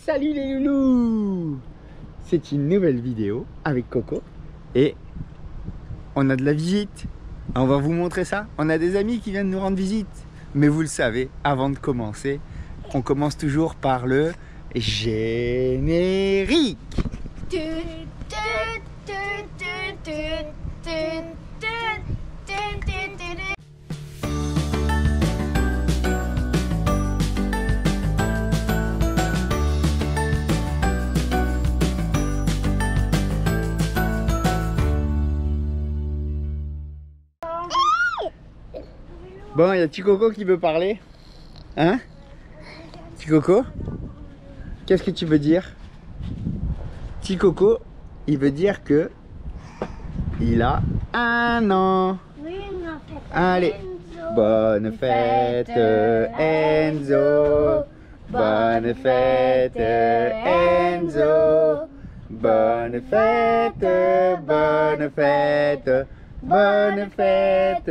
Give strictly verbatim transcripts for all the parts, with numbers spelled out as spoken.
Salut les loulous! C'est une nouvelle vidéo avec Coco et on a de la visite. On va vous montrer ça. On a des amis qui viennent nous rendre visite. Mais vous le savez, avant de commencer, on commence toujours par le générique. Bon, il y a petit Coco qui veut parler. Hein? Petit Coco? Qu'est-ce que tu veux dire? Petit Coco, il veut dire que il a un an. Allez, bonne fête Enzo. Bonne fête Enzo. Bonne fête, bonne fête. Bonne fête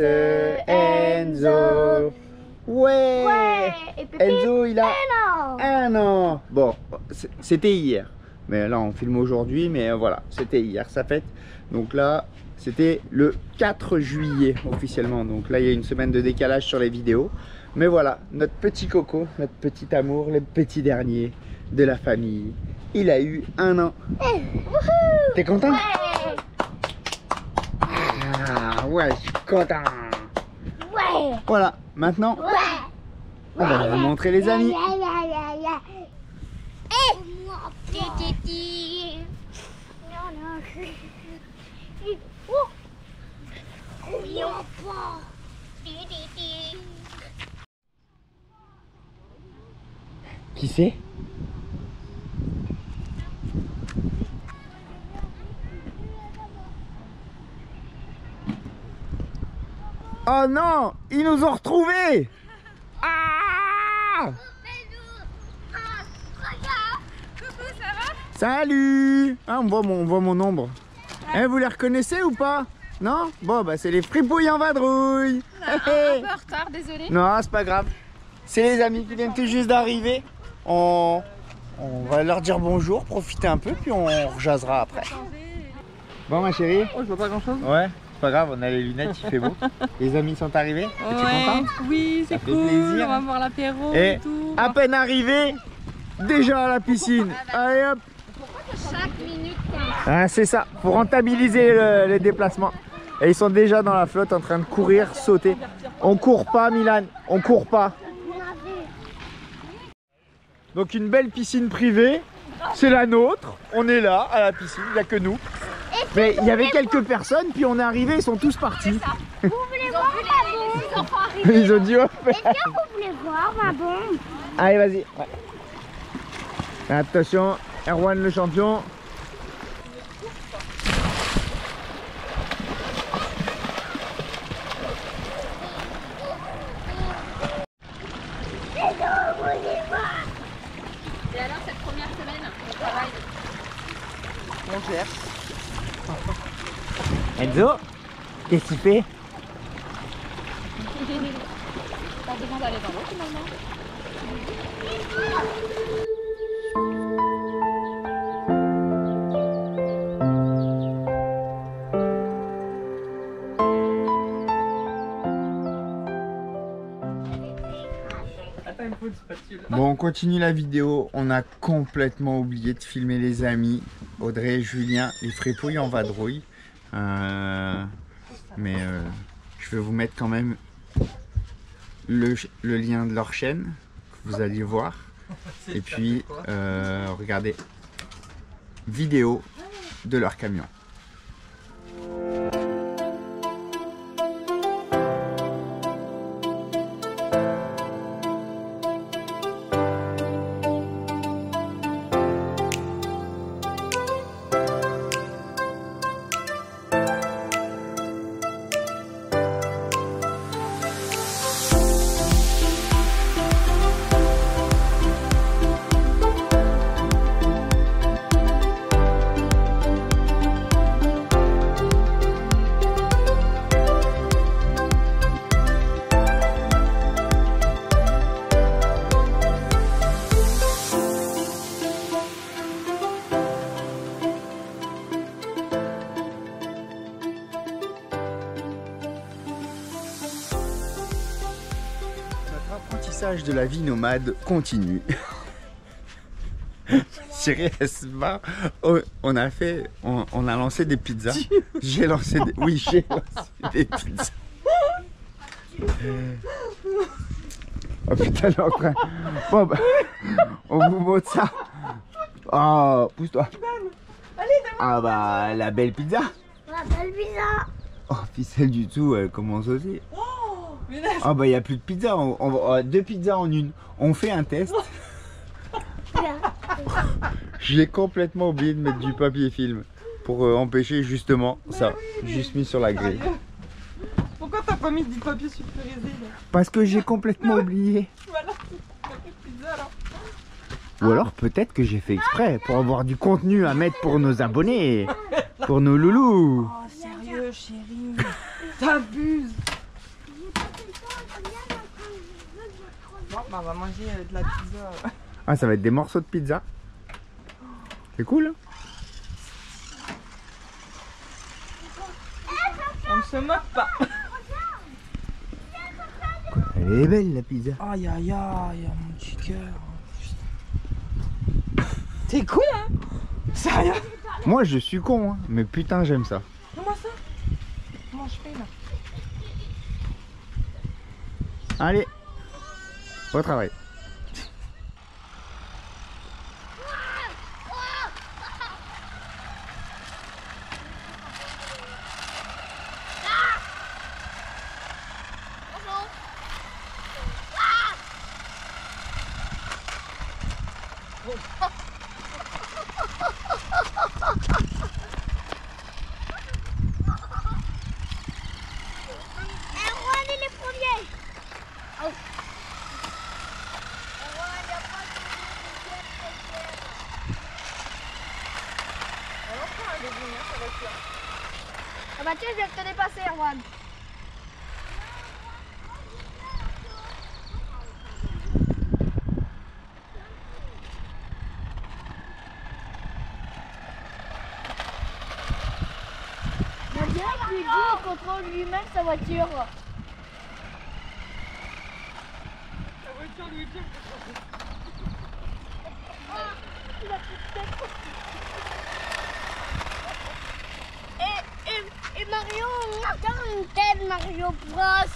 Enzo. Ouais, ouais. Enzo il a un an. Bon, c'était hier. Mais là on filme aujourd'hui, mais voilà, c'était hier sa fête. Donc là, c'était le quatre juillet officiellement. Donc là il y a une semaine de décalage sur les vidéos. Mais voilà, notre petit Coco, notre petit amour, le petit dernier de la famille. Il a eu un an. T'es content? Ouais. Ah ouais, je suis content. Ouais. Voilà, maintenant, ouais. On va vous montrer les amis. Qui c'est? Oh non, ils nous ont retrouvés. Ah! Coucou, ça va? Salut. Ah, on voit mon, on voit mon ombre. Ouais. Eh, vous les reconnaissez ou pas? Non? Bon, bah c'est les fripouilles en vadrouille. Non, un peu en retard, désolé. Non, c'est pas grave. C'est les amis qui viennent tout juste d'arriver. On, on va leur dire bonjour, profiter un peu, puis on rejasera après. Bon, ma chérie. Oh, je vois pas grand chose. Ouais. C'est pas grave, on a les lunettes, il fait beau. Les amis sont arrivés. Ouais, es-tu contente? Oui, c'est cool. Plaisir. On va voir l'apéro et, et tout. À peine arrivé, déjà à la piscine. Allez hop. Pourquoi chaque minute Ah, c'est ça, pour rentabiliser le, les déplacements. Et ils sont déjà dans la flotte en train de courir, sauter. On court pas, Milan, on court pas. Donc une belle piscine privée, c'est la nôtre. On est là à la piscine, il n'y a que nous. Mais il y avait quelques personnes, puis on est arrivé, ils sont tous partis. Vous voulez voir ma bombe? Ils ont arrivé. Ils ont dit oh. Est-ce que vous voulez voir ma bombe? Allez, vas-y. Ouais. Attention, Erwan le champion. Et alors cette première semaine, on travaille. On gère. Enzo, qu'est-ce que tu fais? Pas besoin d'aller dans l'eau finalement. Bon, on continue la vidéo. On a complètement oublié de filmer les amis. Audrey et Julien, les fripouilles en vadrouille. Euh, mais euh, je vais vous mettre quand même le, le lien de leur chaîne que vous allez voir. Et puis euh, regardez, vidéo de leur camion. l'apprentissage de la vie nomade continue. Chérie, elle se bat. Oh, on a fait, on, on a lancé des pizzas. J'ai lancé des, oui, j'ai lancé des pizzas. Oh putain, elle est en train. Bon, bah, on vous montre ça. Oh, pousse-toi. Ah bah, la belle pizza. La belle pizza. Oh, puis celle du dessous, elle commence aussi. Ah bah, il n'y a plus de pizza. On, on, deux pizzas en une. On fait un test. J'ai complètement oublié de mettre du papier film pour euh, empêcher justement ça. Juste mis sur la grille. Pourquoi t'as pas mis du papier sulfurisé là? Parce que j'ai complètement oublié. Voilà, t'as fait pizza alors. Ou alors peut-être que j'ai fait exprès pour avoir du contenu à mettre pour nos abonnés, pour nos loulous. Oh sérieux chérie, t'abuses. Bon bah on va manger euh, de la pizza. Ah, ça va être des morceaux de pizza. C'est cool. On ne se moque pas. Elle est belle la pizza. Aïe aïe aïe, mon petit cœur. T'es con hein? Sérieux? Moi je suis con hein, mais putain j'aime ça. Comment ça? Comment je fais là? Allez, au travail. Ah bah tiens, je viens de te dépasser, Erwan. On dirait que lui dit, il contrôle lui-même sa voiture. La voiture lui dit. Et, et, et Mario, on a une tête Mario Bros.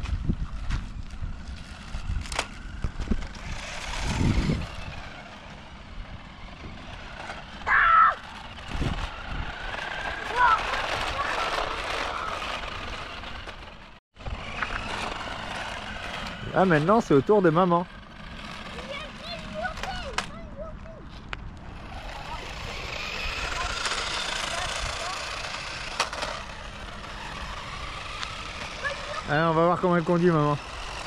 Ah maintenant c'est au tour de maman. Allez, on va voir comment elle conduit maman.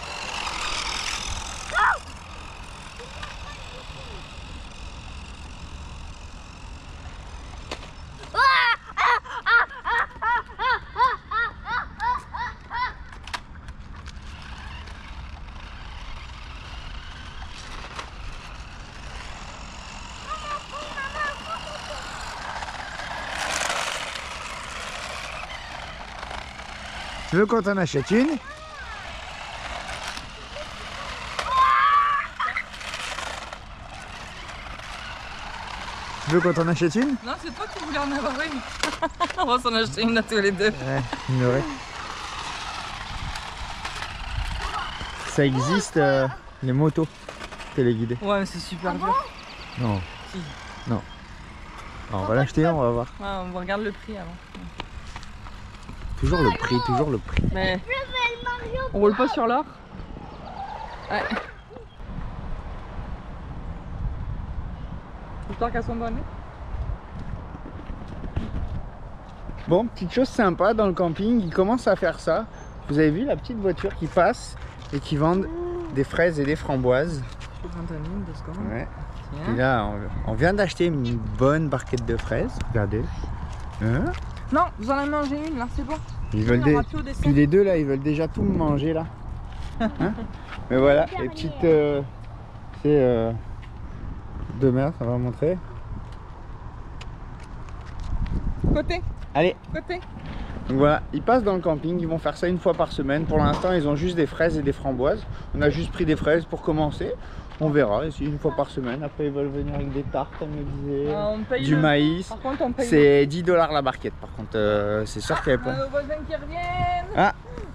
Tu veux qu'on t'en achète une? Tu veux qu'on t'en achète une? Non, c'est toi qui voulais en avoir une. On va s'en acheter une à tous les deux. Ouais, une vraie. Ça existe euh, les motos téléguidées. Ouais, mais c'est super dur. Non. Si. Non. Alors, on va l'acheter, on va voir. Ouais, on va regarder le prix avant. Toujours le prix, toujours le prix. Mais on roule pas sur l'or. Ouais. J'espère qu'elles sont bonnes. Bon, petite chose sympa dans le camping, ils commencent à faire ça. Vous avez vu la petite voiture qui passe et qui vendent des fraises et des framboises. Ouais. Et là, on, on vient d'acheter une bonne barquette de fraises. Regardez. Hein? Non, vous en avez mangé une là, c'est bon. Ils veulent On aura des... plus au dessert. Puis les deux là, ils veulent déjà tout manger là. Hein? Mais voilà, les petites... Euh... C'est... Euh... De merde, ça va montrer. Côté, Allez, côté. Donc voilà, ils passent dans le camping, ils vont faire ça une fois par semaine. Pour l'instant, ils ont juste des fraises et des framboises. On a juste pris des fraises pour commencer. On verra, ici une fois par semaine. Après, ils veulent venir avec des tartes, comme je disais, Ah, on paye du le... maïs. Par contre, on paye C'est dix dollars la barquette, par contre. Euh, c'est sûr qu'il n'y avait pas. le... Nos voisins qui reviennent. Ah.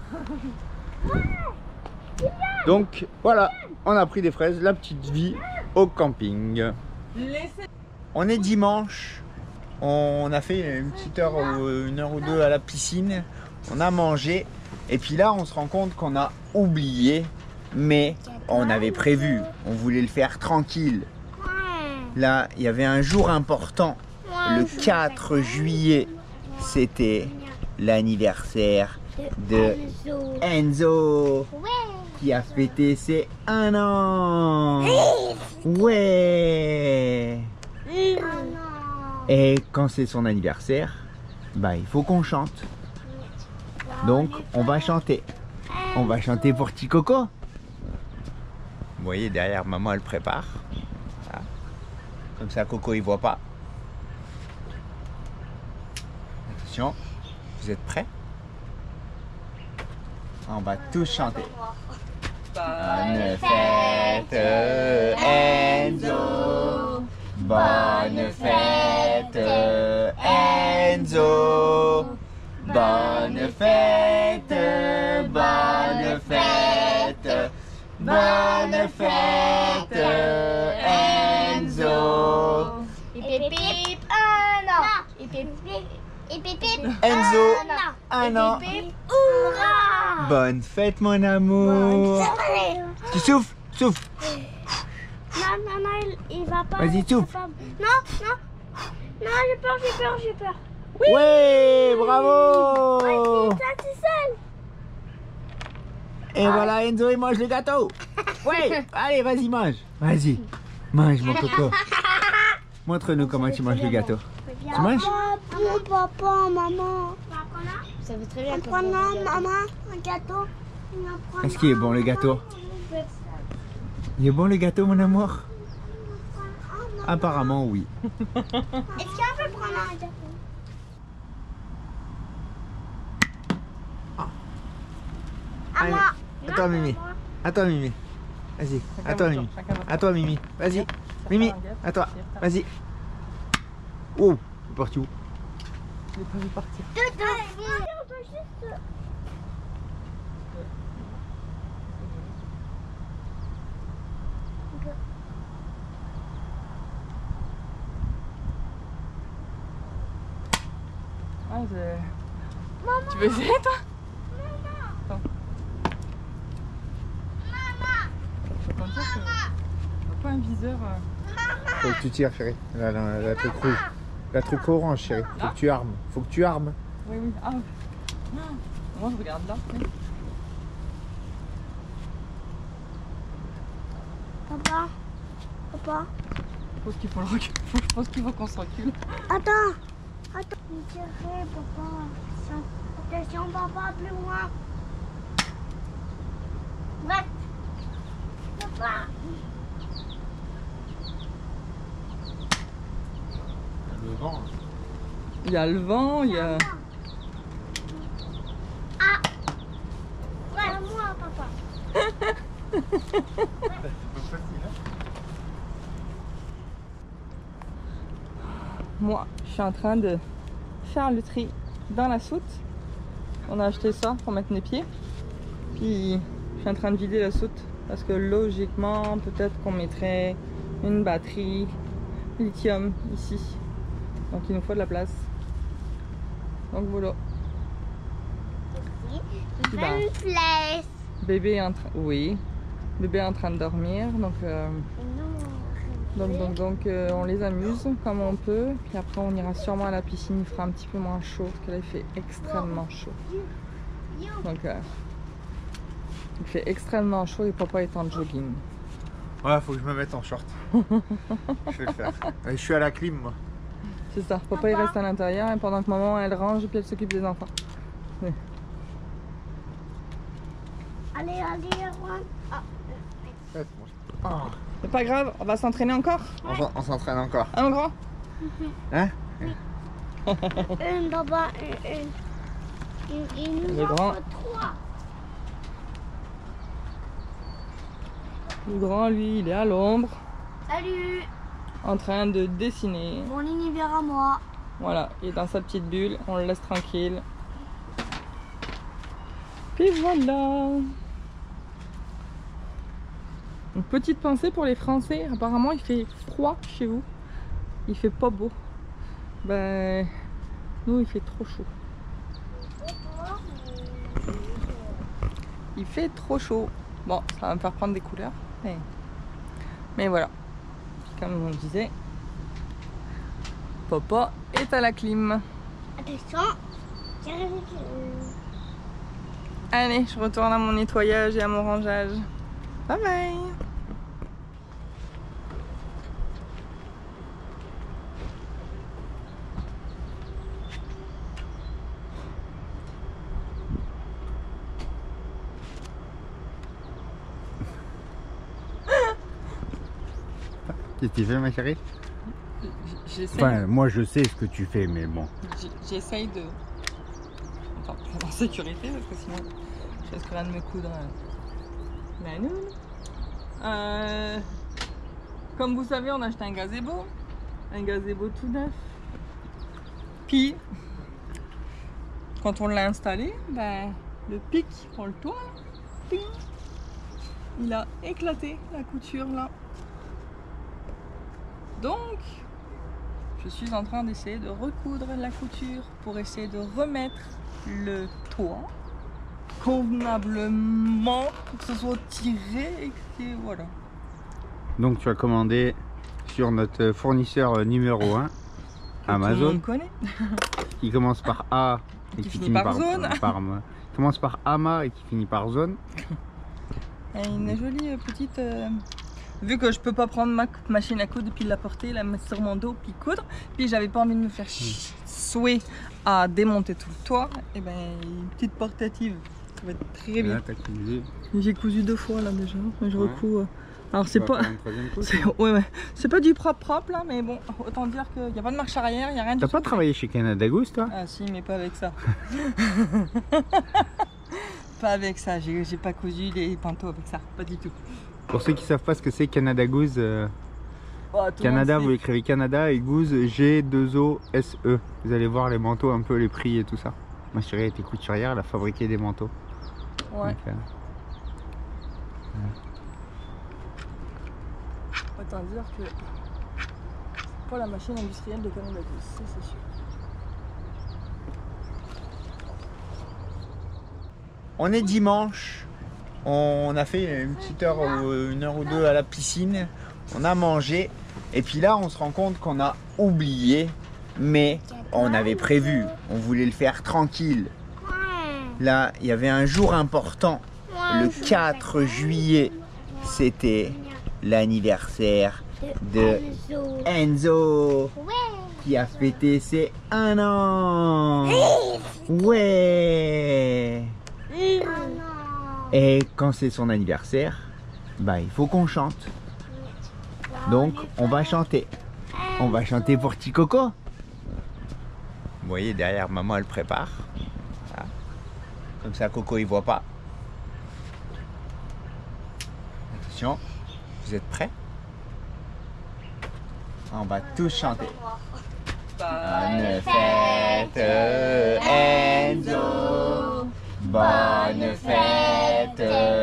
Donc voilà, on a pris des fraises, la petite vie au camping. Laissez... On est dimanche, on a fait une petite heure ou une heure ou deux à la piscine, on a mangé et puis là on se rend compte qu'on a oublié, mais on avait prévu, on voulait le faire tranquille. Là il y avait un jour important, le quatre juillet, c'était l'anniversaire de Enzo qui a fêté ses un an. Ouais. Et quand c'est son anniversaire, bah il faut qu'on chante. Donc on va chanter. On va chanter pour petit Coco. Vous voyez derrière maman elle prépare. Voilà. Comme ça Coco il voit pas. Attention, vous êtes prêts? On va tous chanter. Bonne fête Enzo. Bonne fête Enzo. Bonne fête, bonne fête, bonne fête Enzo. Hip hip hip, un an. Hip hip hip, hip hip hip, Enzo, un an. Hip hip, hurrah. Bonne fête mon amour. Tu souffles, souffle. Non, non, non, il, il va pas. Vas-y, il souffle. va pas. Non, non. Non, j'ai peur, j'ai peur, j'ai peur. Oui, ouais, bravo. Ouais, ça, c'est seul. Et voilà, Enzo il mange le gâteau. Ouais, allez, vas-y, mange. Vas-y, mange mon coco. Montre-nous comment tu manges le gâteau. Tu manges? Mon papa, maman. Ça fait très bien. Prenons, maman, un gâteau. Est-ce qu'il est bon le gâteau? Il est bon le gâteau mon amour? Apparemment oui. Est-ce qu'on peut prendre un gâteau? À moi. À toi Mimi. À toi Mimi. Vas-y. À toi Mimi. À toi Mimi. Vas-y. Mimi. À toi. Vas-y. Oh. Il est parti où? Je l'ai pas vu partir. Ah, je... Tu veux essayer toi? Attends. Je peux pas dire que... On a pas un viseur... Euh... Faut que tu tires chérie. La, la, la truc rouge. La truc orange chérie. Faut que tu armes. Faut que tu armes. Oui, oui. Ah. Moi je regarde là. Oui. Papa. Papa. Je pense qu'il faut le recul. Je pense qu'il faut qu'on se recule. Attends. Attends. Tirez, papa. Attention. Attention, papa, plus loin. Ouais. Papa. Le vent. Il y a le vent, il y a... Ah. Ouais, à moi, papa. Moi, je suis en train de faire le tri dans la soute. On a acheté ça pour mettre les pieds. Puis, je suis en train de vider la soute. Parce que logiquement, peut-être qu'on mettrait une batterie lithium ici. Donc, il nous faut de la place. Donc, voilà. Puis, ben, Une flèche. bébé est en train... Oui. Bébé est en train de dormir. Donc... Euh... Donc, donc, donc euh, on les amuse comme on peut. Puis après, on ira sûrement à la piscine. Il fera un petit peu moins chaud parce que là, il fait extrêmement chaud. Donc, euh, il fait extrêmement chaud et papa est en jogging. Ouais, faut que je me mette en short. Je vais le faire. Je suis à la clim, moi. C'est ça. Papa, il reste à l'intérieur et pendant que maman, elle range et puis elle s'occupe des enfants. Oui. Allez, allez, Erwan. Ah. Oh. C'est pas grave, on va s'entraîner encore. On s'entraîne encore. Hein, mon grand? Hein? Une, papa, une, une. Il, il nous Le en grand. faut trois. Le grand, lui, il est à l'ombre, Salut. en train de dessiner. Mon univers à moi. Voilà, il est dans sa petite bulle, on le laisse tranquille. Puis voilà. Une petite pensée pour les Français. Apparemment, il fait froid chez vous. Il fait pas beau. Ben, nous, il fait trop chaud. Il fait trop chaud. Bon, ça va me faire prendre des couleurs. Mais, mais voilà. Comme on disait, Papa est à la clim. Attention. Allez, je retourne à mon nettoyage et à mon rangeage. Bye bye. Qu'est-ce que tu fais, ma chérie? J'essaye. Enfin, moi je sais ce que tu fais, mais bon. J'essaye de. Enfin, en sécurité, parce que sinon, je risque rien de me coudre la noune. Euh, comme vous savez, on a acheté un gazebo. Un gazebo tout neuf. Puis, quand on l'a installé, ben, le pic pour le toit, ping, il a éclaté la couture là. Donc, je suis en train d'essayer de recoudre la couture pour essayer de remettre le toit convenablement pour que ce soit tiré et que voilà. Donc tu as commandé sur notre fournisseur numéro un, Amazon. Tout le monde connaît. Qui commence par A et qui, Qui finit par, zone. par, par commence par Ama et qui finit par zone. Et une jolie petite. Euh, vu que je peux pas prendre ma machine à coudre puis la porter, la mettre sur mon dos puis coudre, puis j'avais pas envie de me faire souhait à démonter tout le toit, et ben une petite portative, ça va être très bien. J'ai cousu deux fois là déjà, je Ouais. recous. Euh, alors c'est pas. C'est ouais, ouais. C'est pas du propre propre là, mais bon, autant dire qu'il n'y a pas de marche arrière, il n'y a rien du T'as tout. pas travaillé chez Canada Goose, toi? Ah si, mais pas avec ça. Pas avec ça, j'ai j'ai pas cousu les pantots avec ça, pas du tout. Pour ceux qui savent pas ce que c'est Canada Goose, euh, Oh, tout le Canada, monde vous sait. écrivez Canada et Goose G deux O S E. Vous allez voir les manteaux, un peu les prix et tout ça. Ma chérie était couturière, elle a fabriqué des manteaux. Ouais. Donc, euh, Autant dire que c'est pas la machine industrielle de Canada Goose, ça c'est sûr. On est dimanche, on a fait une petite heure ou une heure ou deux à la piscine, on a mangé et puis là on se rend compte qu'on a oublié, mais on avait prévu, on voulait le faire tranquille. Là il y avait un jour important, le quatre juillet, c'était l'anniversaire de Enzo qui a fêté ses un an. Ouais. Et quand c'est son anniversaire, bah il faut qu'on chante. Donc on va chanter. On va chanter pour petit Coco. Vous voyez derrière maman elle prépare. Voilà. Comme ça Coco il voit pas. Attention, vous êtes prêts? On va tous chanter. Bonne fête Enzo. Bonne fête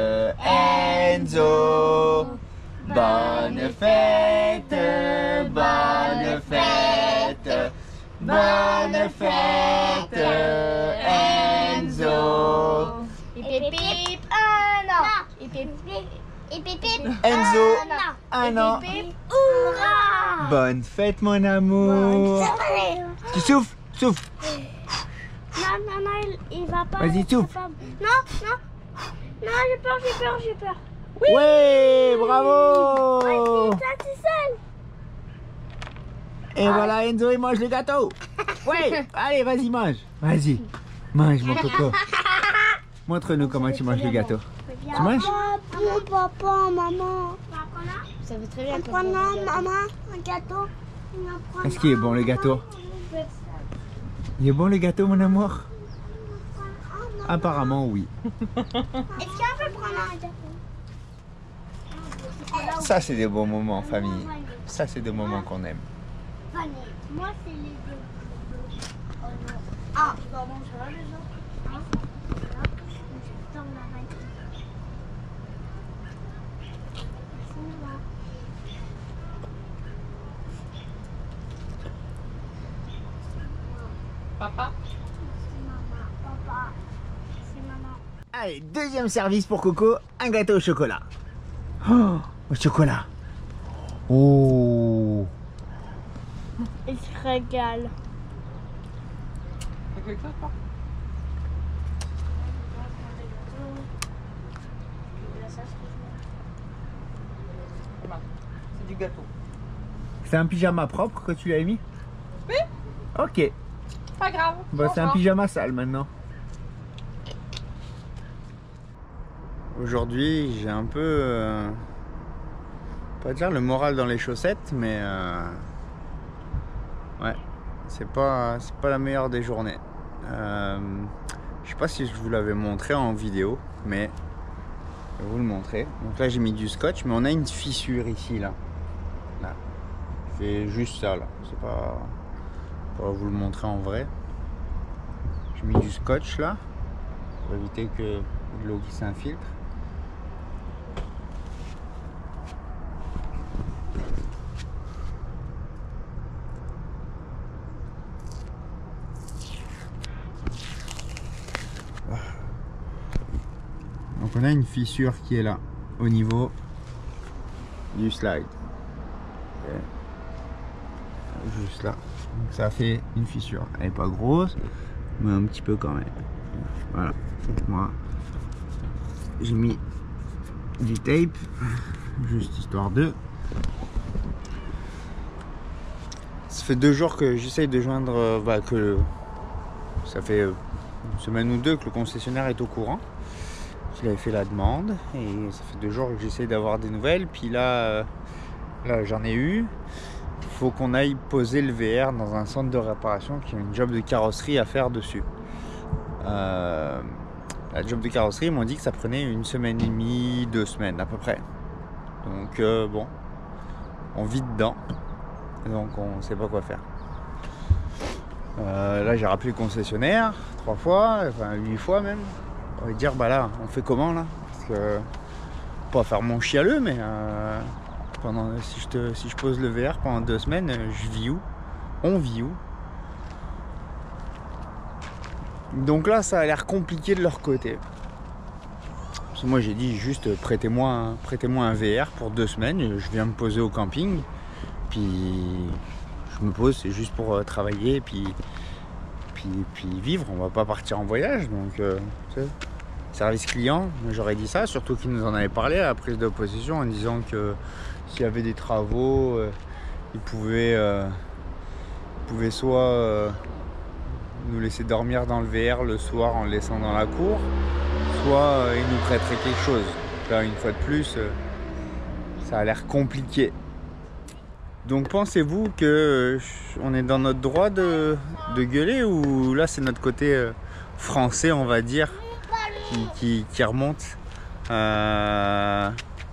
Enzo. Bonne fête, bonne fête, bonne fête Enzo. Hip hip hip, un an. Hip hip hip, hip hip hip, Enzo, un un an. an. Hip hip hip, hurrah. Bonne fête mon amour. Tu souffles, souffle. Non, non, non, il, il va pas. Vas-y, il souffle. va pas. Non, non. Non, j'ai peur, j'ai peur, j'ai peur. Ouais, bravo. Vas-y, ça, tu seul. Et voilà, Enzo il mange le gâteau. Ouais, allez, vas-y, mange. Vas-y, mange mon coco. Montre-nous comment tu manges le gâteau. Tu manges? Mon papa, maman. Ça veut très bien. Prenons, maman, un gâteau. Est-ce qu'il est bon le gâteau? Il est bon le gâteau mon amour? Apparemment, oui. Est-ce qu'on peut prendre un gâteau? Ça, c'est des bons moments en famille. Ça, c'est des moments qu'on aime. Vanille. Moi, c'est les deux. Oh non. Ah, tu vas manger là, les autres. Hein? Voilà. Je tourne la vanille. Papa? C'est maman. Papa. C'est maman. Allez, deuxième service pour Coco, un gâteau au chocolat. Oh, au chocolat. Oh. Il se régale. T'as quelque chose, toi? C'est du gâteau. C'est un pyjama propre que tu lui as mis? Oui. Ok. Pas grave. Bon, c'est un pyjama sale maintenant. Aujourd'hui, j'ai un peu, euh, pas dire le moral dans les chaussettes, mais euh, ouais, c'est pas, c'est pas la meilleure des journées. Euh, je sais pas si je vous l'avais montré en vidéo, mais je vais vous le montrer. Donc là, j'ai mis du scotch, mais on a une fissure ici, là. Là, c'est juste ça, là. C'est pas, pas vous le montrer en vrai. J'ai mis du scotch là pour éviter que l'eau qui s'infiltre. Donc on a une fissure qui est là au niveau du slide. Okay. Juste là. Donc ça fait une fissure. Elle n'est pas grosse, mais un petit peu quand même. Voilà. Donc moi, j'ai mis du tape, juste histoire de. Ça fait deux jours que j'essaye de joindre, bah, que ça fait une semaine ou deux que le concessionnaire est au courant. Il avait fait la demande et ça fait deux jours que j'essaye d'avoir des nouvelles. Puis là, là j'en ai eu. Il faut qu'on aille poser le V R dans un centre de réparation qui a une job de carrosserie à faire dessus. Euh, la job de carrosserie, ils m'ont dit que ça prenait une semaine et demie, deux semaines à peu près. Donc euh, bon, on vit dedans. Donc on ne sait pas quoi faire. Euh, là j'ai rappelé le concessionnaire trois fois, enfin huit fois même. On va dire bah là on fait comment là, parce que pas faire mon chialeux, mais euh, pendant si je te si je pose le V R pendant deux semaines, je vis où, on vit où. Donc là ça a l'air compliqué de leur côté. Parce que moi j'ai dit juste prêtez-moi un, prêtez-moi un V R pour deux semaines, je viens me poser au camping, puis je me pose, c'est juste pour euh, travailler, puis, puis puis vivre, on va pas partir en voyage, donc euh, tu sais. Service client, j'aurais dit ça, surtout qu'ils nous en avaient parlé à la prise de possession en disant que s'il y avait des travaux, euh, ils pouvaient, euh, ils pouvaient soit euh, nous laisser dormir dans le V R le soir en le laissant dans la cour, soit euh, ils nous prêteraient quelque chose. Là, une fois de plus, euh, ça a l'air compliqué. Donc pensez-vous que euh, on est dans notre droit de, de gueuler, ou là c'est notre côté euh, français, on va dire, Qui, qui, qui remonte, euh,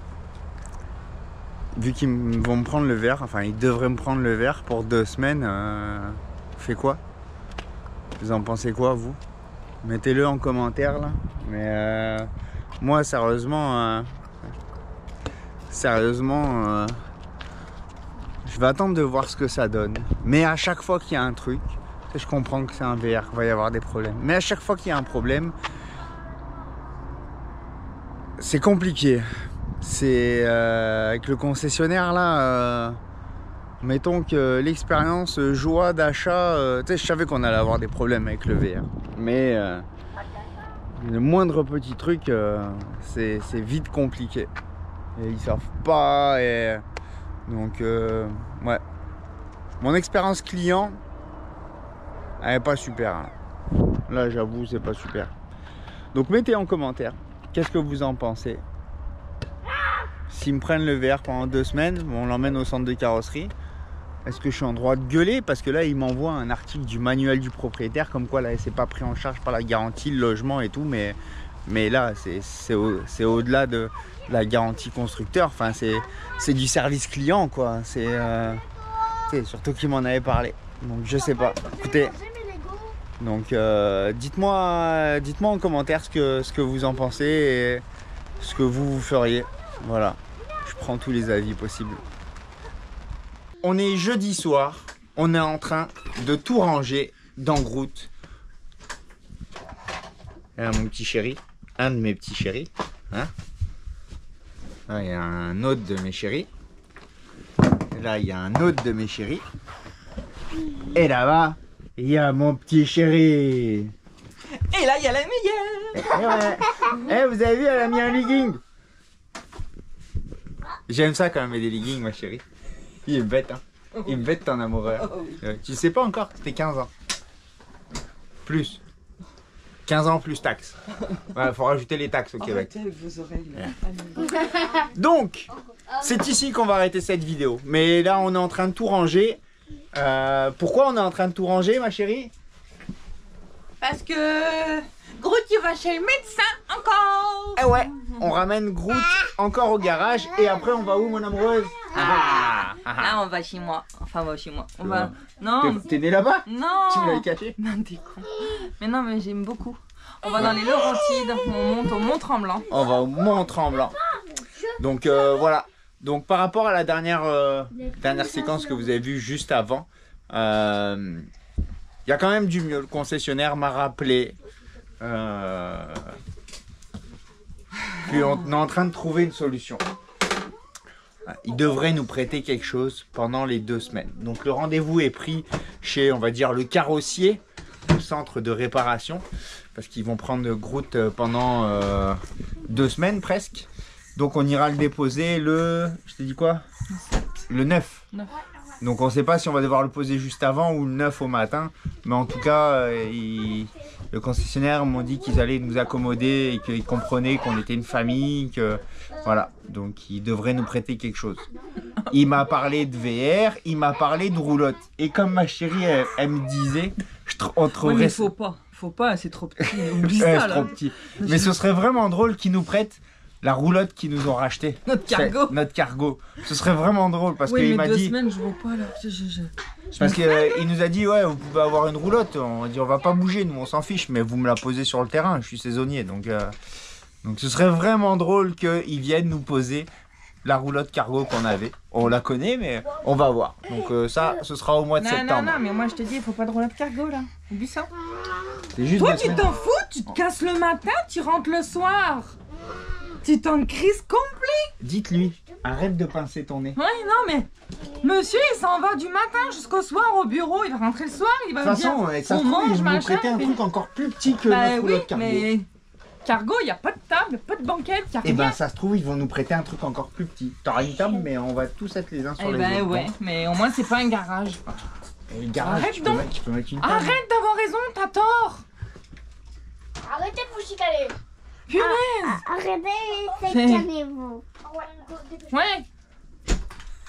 vu qu'ils vont me prendre le verre, enfin ils devraient me prendre le verre pour deux semaines, euh, fait quoi? Vous en pensez quoi vous? Mettez-le en commentaire là. Mais euh, moi sérieusement, euh, sérieusement, euh, je vais attendre de voir ce que ça donne. Mais à chaque fois qu'il y a un truc, je comprends que c'est un V R, il va y avoir des problèmes. Mais à chaque fois qu'il y a un problème, c'est compliqué. C'est euh, avec le concessionnaire là, euh, mettons que l'expérience joie d'achat, euh, tu sais, je savais qu'on allait avoir des problèmes avec le V R, mais euh, le moindre petit truc, euh, c'est vite compliqué. Et ils savent pas, et donc euh, ouais. Mon expérience client, elle est pas super. Hein. Là, j'avoue, c'est pas super. Donc mettez en commentaire. Qu'est-ce que vous en pensez? S'ils me prennent le V R pendant deux semaines, on l'emmène au centre de carrosserie. est-ce que je suis en droit de gueuler? Parce que là, il m'envoie un article du manuel du propriétaire, comme quoi là, c'est pas pris en charge par la garantie, le logement et tout, mais, mais là, c'est au, au-delà de la garantie constructeur. Enfin, c'est du service client, quoi. C'est euh, surtout qu'il m'en avait parlé. Donc, je sais pas. Écoutez, donc euh, dites-moi, dites-moi en commentaire ce que, ce que vous en pensez et ce que vous, vous feriez. Voilà, je prends tous les avis possibles. On est jeudi soir, on est en train de tout ranger dans Groot. Là, mon petit chéri, un de mes petits chéris. Hein, là, il y a un autre de mes chéris. Et là, il y a un autre de mes chéris. Et là-bas, il y a mon petit chéri. Et là, il y a la meilleure. Et ouais. Eh, vous avez vu, elle a mis un legging. J'aime ça quand même, des leggings, ma chérie. Il est bête, hein. Il est bête, ton amoureux. Oh, oui. euh, tu sais pas encore, c'était quinze ans. Plus. quinze ans plus taxes. Ouais, faut rajouter les taxes au Québec. Arrêtez avec vos oreilles, là. Ouais. Donc, c'est ici qu'on va arrêter cette vidéo. Mais là, on est en train de tout ranger. Euh, pourquoi on est en train de tout ranger, ma chérie? Parce que Groot, il va chez le médecin encore. Eh ouais, on ramène Groot encore au garage. Et après, on va où, mon amoureuse? Ah, ah, ah. Là, on va chez moi. Enfin, on va chez moi. On va... Non. T'es né là-bas? Non. Tu me l'avais caché? Non, t'es con. Mais non, mais j'aime beaucoup. On va dans les Laurentides. On monte au Mont-Tremblant. On va au Mont-Tremblant. Donc, euh, voilà. Donc, par rapport à la dernière, euh, dernière séquence que vous avez vue juste avant, euh, il y a quand même du mieux. Le concessionnaire m'a rappelé euh, qu'on est en train de trouver une solution. Il devrait nous prêter quelque chose pendant les deux semaines. Donc le rendez-vous est pris chez, on va dire, le carrossier, le centre de réparation, parce qu'ils vont prendre Groot pendant euh, deux semaines presque. Donc on ira le déposer le, je t'ai dit quoi? Le neuf. neuf. Donc on ne sait pas si on va devoir le poser juste avant ou le neuf au matin. Mais en tout cas, euh, il... le concessionnaire m'ont dit qu'ils allaient nous accommoder et qu'ils comprenaient qu'on était une famille. Que... Voilà, donc il devrait nous prêter quelque chose. Il m'a parlé de V R, il m'a parlé de roulotte. Et comme ma chérie, elle, elle me disait, je on trouverait... Oui, mais faut pas, faut pas, c'est trop petit. Oublie ouais, ça, trop petit. Mais ce serait vraiment drôle qu'ils nous prêtent la roulotte qu'ils nous ont racheté. Notre cargo. Notre cargo. Ce serait vraiment drôle parce oui, qu'il m'a dit... Oui, mais deux semaines, je vois pas là. Je, je, je... Parce qu'il euh, nous a dit, ouais, vous pouvez avoir une roulotte. On a dit, on va pas bouger, nous, on s'en fiche, mais vous me la posez sur le terrain, je suis saisonnier. Donc, euh, donc ce serait vraiment drôle qu'ils viennent nous poser la roulotte cargo qu'on avait. On la connaît, mais on va voir. Donc euh, ça, ce sera au mois de non, septembre. Non, non, mais moi je te dis, il faut pas de roulotte cargo là. Oublie ça. Juste toi, tu t'en fous, tu te casses le matin, tu rentres le soir. Tu t'en crise complet. Dites-lui, arrête de pincer ton nez. Ouais, non, mais monsieur, il s'en va du matin jusqu'au soir au bureau. Il va rentrer le soir, il va me dire. De toute façon, ça se trouve, ils vont nous prêter un truc encore plus petit que bah, notre oui, roulotte cargo. Mais cargo, il n'y a pas de table, pas de banquette, il y a rien. Et ben, ça se trouve, ils vont nous prêter un truc encore plus petit. T'auras une table, mais on va tous être les uns sur eh les ben, autres. Ouais, bon. Mais au moins, c'est pas un garage. Et le garage, arrête tu, donc. peux mettre, tu peux mettre une table. Arrête d'avoir raison, t'as tort. Arrêtez de vous chicaner. Punaise. Ah, arrêtez, chicanez-vous. Ouais.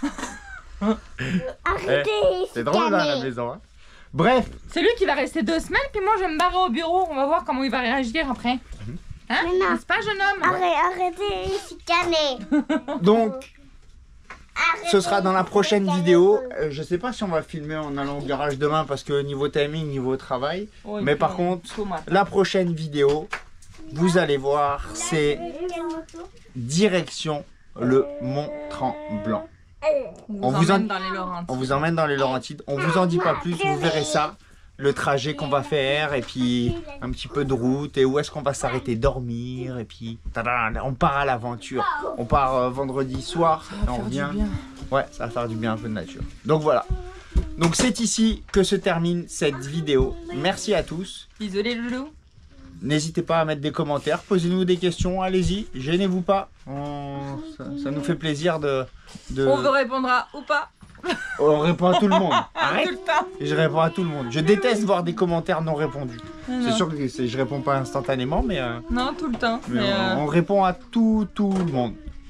Arrêtez, c'est drôle là, à la maison. Hein. Bref. C'est lui qui va rester deux semaines, puis moi je vais me barrer au bureau. On va voir comment il va réagir après. Hein? N'est-ce pas, jeune homme? Arrête, arrêtez, chicaner. Donc, ce sera dans la prochaine vidéo. Euh, je sais pas si on va filmer en allant au garage demain parce que niveau timing, niveau travail. Oh, mais par contre, la prochaine vidéo, vous allez voir, c'est direction le Mont-Tremblant. On, on, vous vous en... dans les on vous emmène dans les Laurentides. On vous en dit pas plus, vous verrez ça. Le trajet qu'on va faire et puis un petit peu de route et où est-ce qu'on va s'arrêter dormir et puis on part à l'aventure. On part euh, vendredi soir et on revient. Ouais, ça va faire du bien, un peu de nature. Donc voilà. Donc c'est ici que se termine cette vidéo. Merci à tous. Bisous les loulous. N'hésitez pas à mettre des commentaires, posez-nous des questions, allez-y, gênez-vous pas. On... Ça, ça nous fait plaisir de, de... On vous répondra ou pas. On répond à tout le monde. Arrête. Tout le temps. Je réponds à tout le monde. Je déteste voir des commentaires non répondus. C'est sûr que je réponds pas instantanément, mais... Euh, non, tout le temps. mais mais on, euh... on répond à tout, tout le monde.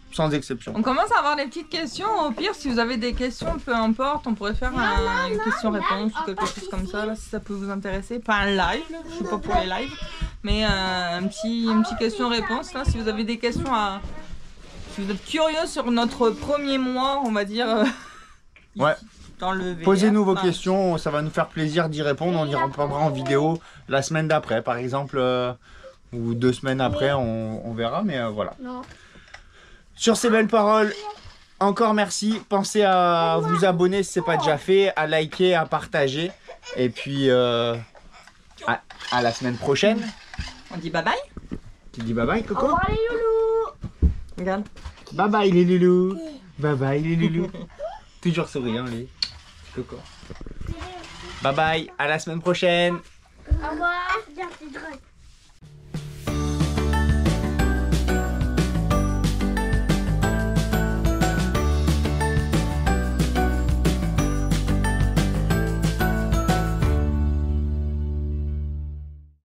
sans exception. On commence à avoir des petites questions. Au pire, si vous avez des questions, peu importe, on pourrait faire un, une question-réponse ou quelque chose comme ça, là, si ça peut vous intéresser. Pas un live, je suis pas pour les lives, mais euh, un petit, une petite question-réponse. Là, si vous avez des questions à, si vous êtes curieux sur notre premier mois, on va dire. Euh, ouais. Dans le V R. Posez-nous vos Enfin, questions, ça va nous faire plaisir d'y répondre. On y répondra en vidéo la semaine d'après, par exemple, euh, ou deux semaines après, on, on verra, mais euh, voilà. Non. Sur ces belles paroles, encore merci. Pensez à vous abonner si ce n'est pas déjà fait, à liker, à partager. Et puis, euh, à, à la semaine prochaine. On dit bye bye. Tu dis bye bye, Au Coco? revoir les loulous. Regarde. Bye bye les loulous. Bye bye les loulous. Toujours souriant, lui. Coco. Bye bye, à la semaine prochaine. Au revoir. Viens, c'est drôle.